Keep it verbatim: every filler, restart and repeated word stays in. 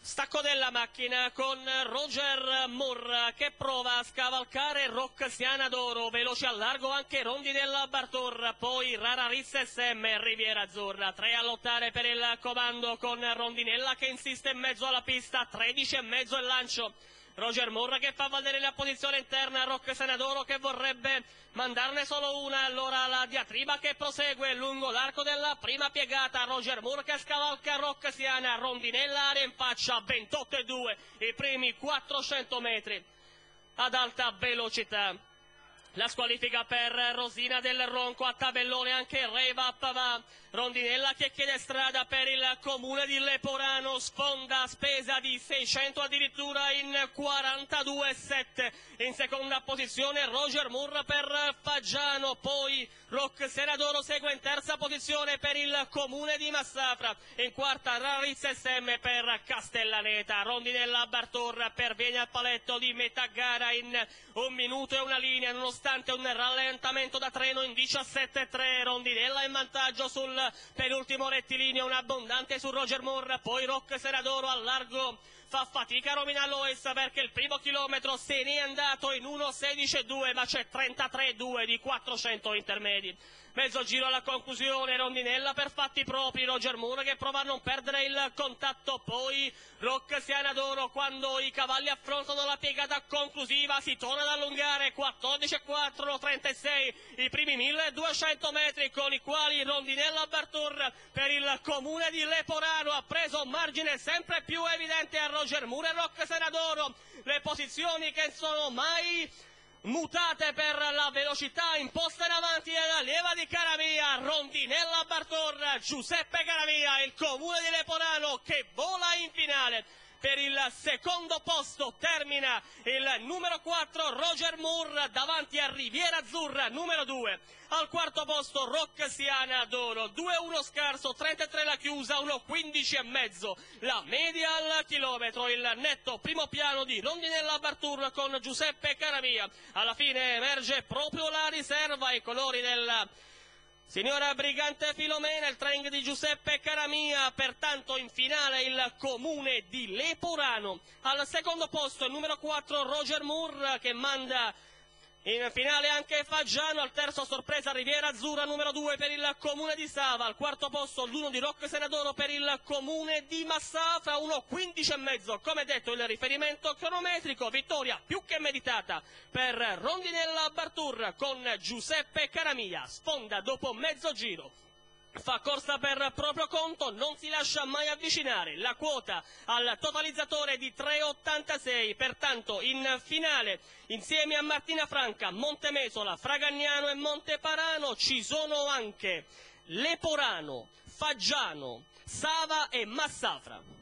Stacco della macchina con Roger Moore che prova a scavalcare Roccasiana d'Oro, veloce al largo anche Rondinella Bartor, poi Rara Rissa S M e Riviera Azzurra. Tre a lottare per il comando con Rondinella che insiste in mezzo alla pista, tredici e mezzo il lancio. Roger Moore che fa valere la posizione interna, Roccasiana d'Oro che vorrebbe mandarne solo una, allora la diatriba che prosegue lungo l'arco della prima piegata. Roger Moore che scavalca Roccasiana, Rondinella aria in faccia, ventotto e due i primi quattrocento metri ad alta velocità. La squalifica per Rosina del Ronco, a tabellone anche Reva Pavà. Rondinella che chiede strada per il comune di Leporano, sponda spesa di seicento addirittura in quarantadue e sette. In seconda posizione Roger Moore per Faggiano, poi Roccasiana d'Oro segue in terza posizione per il comune di Massafra, in quarta Rarizza S M per Castellaneta. Rondinella Bartor perviene al paletto di metà gara in un minuto e una linea, nonostante un rallentamento da treno in diciassette e tre. Rondinella in vantaggio sul penultimo rettilineo, un abbondante su Roger Moore, poi Roccasiana d'Oro al largo fa fatica Romina Lois perché il primo chilometro se ne è andato in uno sedici e due, ma c'è trentatré e due di quattrocento intermedi. Mezzo giro alla conclusione, Rondinella per fatti propri, Roger Moore che prova a non perdere il contatto, poi Roccasiana d'Oro quando i cavalli affrontano la piegata conclusiva si torna ad allungare, quattordici e quattro, trentasei i primi milleduecento metri, con i quali Rondinella Bartur per il comune di Leporano ha preso un margine sempre più evidente a Roger Moore e Roccasiana d'Oro. Le posizioni che sono mai mutate per la velocità imposta in avanti dalla leva di Caravia. Rondinella Bartor, Giuseppe Caravia, il comune di Leporano che vola in finale. Per il secondo posto termina il numero quattro Roger Moore davanti a Riviera Azzurra numero due. Al quarto posto Roccasiana d'Oro, due uno scarso, trentatré la chiusa, uno quindici e mezzo la media al chilometro. Il netto primo piano di Rondinella Bartur con Giuseppe Caravia. Alla fine emerge proprio la riserva, i colori della Signora Brigante Filomena, il training di Giuseppe Caramia, pertanto in finale il comune di Leporano. Al secondo posto il numero quattro Roger Moore che manda in finale anche Faggiano, al terzo sorpresa Riviera Azzurra numero due per il comune di Sava, al quarto posto l'uno di Roccasiana d'Oro per il comune di Massafra, uno quindici e mezzo, come detto il riferimento cronometrico, vittoria più che meditata per Rondinella Bartur con Giuseppe Caramia, sfonda dopo mezzo giro. Fa corsa per proprio conto, non si lascia mai avvicinare, la quota al totalizzatore di tre virgola ottantasei, pertanto in finale insieme a Martina Franca, Montemesola, Fragagnano e Monteparano ci sono anche Leporano, Faggiano, Sava e Massafra.